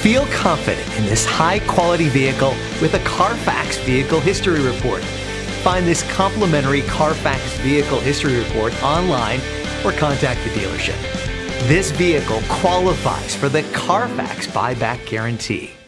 Feel confident in this high-quality vehicle with a Carfax Vehicle History Report. Find this complimentary Carfax Vehicle History Report online or contact the dealership. This vehicle qualifies for the Carfax Buyback Guarantee.